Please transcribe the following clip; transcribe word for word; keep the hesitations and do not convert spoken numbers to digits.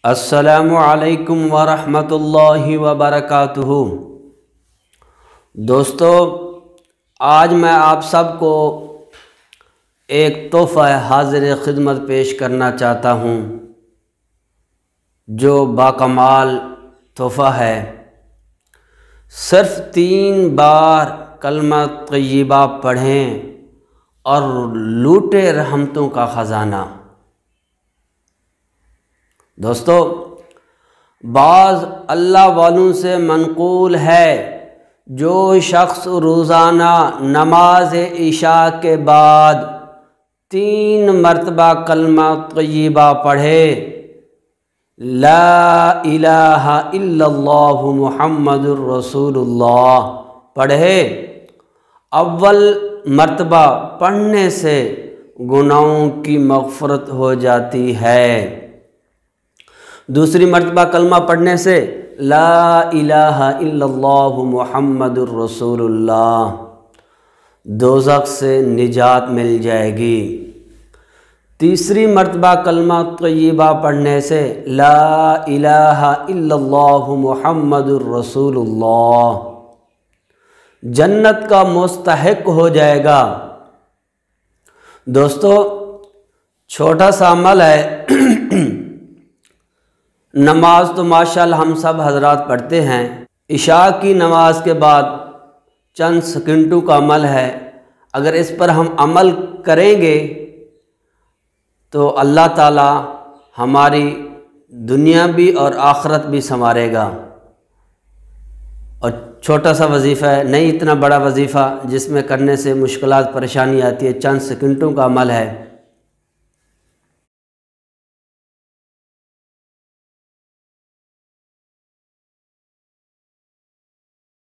السلام علیکم ورحمۃ اللہ وبرکاتہ۔ دوستو، آج میں آپ سب کو ایک تحفہ حاضر خدمت پیش کرنا چاہتا ہوں جو باکمال تحفہ ہے۔ صرف تین بار کلمہ طیبہ پڑھیں اور لوٹے رحمتوں کا خزانہ۔ دوستو، بعض اللہ والوں سے منقول ہے جو شخص روزانہ نماز عشاء کے بعد تین مرتبہ کلمہ طیبہ پڑھے، لا الہ الا اللہ محمد الرسول اللہ پڑھے، اول مرتبہ پڑھنے سے گناہوں کی مغفرت ہو جاتی ہے، دوسری مرتبہ کلمہ پڑھنے سے لا الہ الا اللہ محمد الرسول اللہ، دوزخ سے نجات مل جائے گی، تیسری مرتبہ کلمہ طیبہ پڑھنے سے لا الہ الا اللہ محمد الرسول اللہ، جنت کا مستحق ہو جائے گا۔ دوستو، چھوٹا سا عمل ہے، نماز تو ماشاءاللہ ہم سب حضرات پڑھتے ہیں، عشاء کی نماز کے بعد چند سیکنڈوں کا عمل ہے، اگر اس پر ہم عمل کریں گے تو اللہ تعالی ہماری دنیا بھی اور آخرت بھی سنوارے گا۔ اور چھوٹا سا وظیفہ ہے، نہیں اتنا بڑا وظیفہ جس میں کرنے سے مشکلات پریشانی آتی ہے، چند سیکنڈوں کا عمل ہے۔